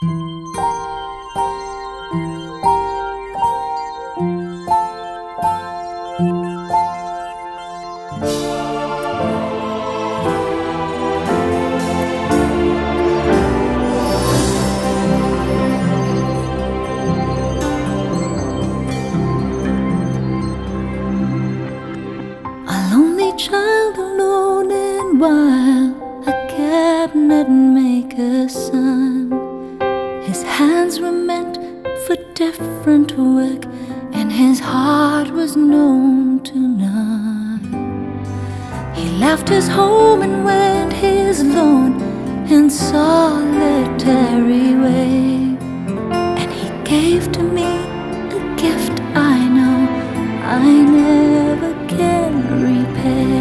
Child alone and wild, a cabinet maker's son. His hands were meant for different work, and his heart was known to none. He left his home and went his lone and solitary way, and he gave to me a gift I know I never can repay.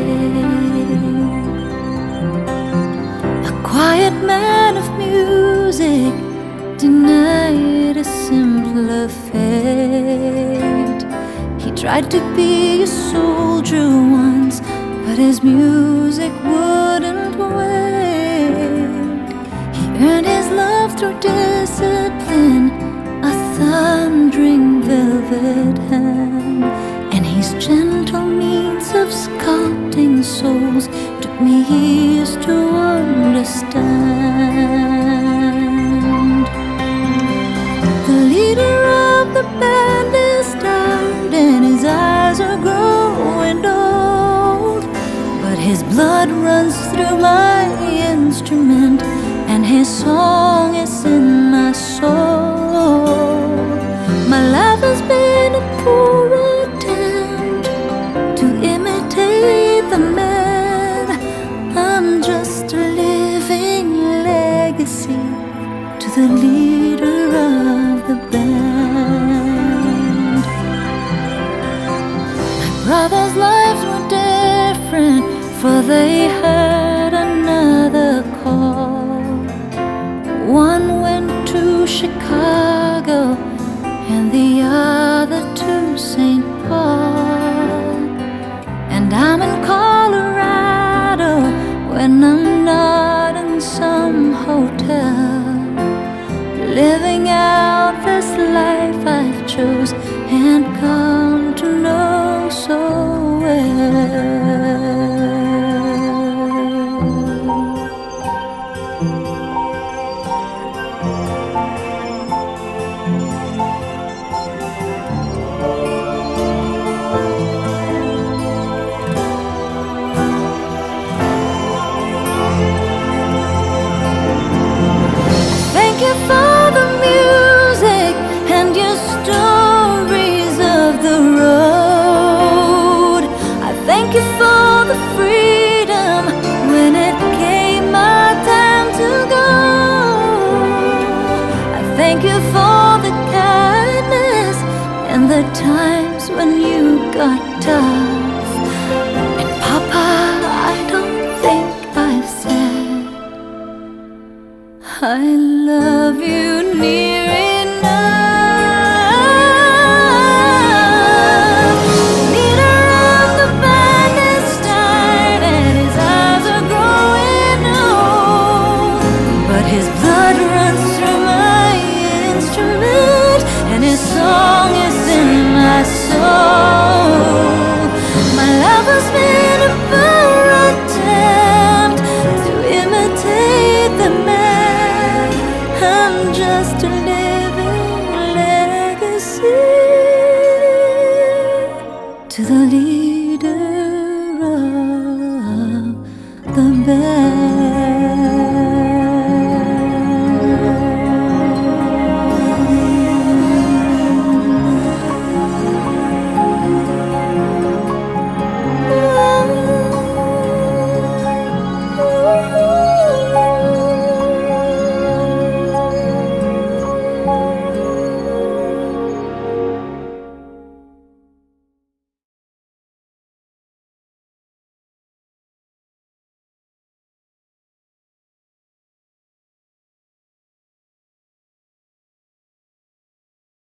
A quiet man of music, denied a simpler fate. He tried to be a soldier once, but his music wouldn't wait. He earned his love through discipline, a thundering velvet hand, and his gentle means of sculpting souls took me years to understand. The leader of the band is tired and his eyes are growing old, but his blood runs through my instrument and his song is in my soul. My life has been a poor attempt to imitate the man. I'm just a living legacy to the leader of the band. My brothers' lives were different, for they had another call. One went to Chicago and the other to St. Paul. And I'm in Colorado when I'm not in some hotel, living out this life I've chose and come to know so well. Thank you for the music and your stories of the road. I thank you for the freedom when it came my time to go. I thank you for the kindness and the times when you got tough. And Papa, I don't think I've said I love you near enough. Leader of the band is tired and his eyes are growing old, but his blood runs through my instrument and his song is in my soul. My life has been a poor attempt to imitate the man. I'm just a living legacy to the leader of the band.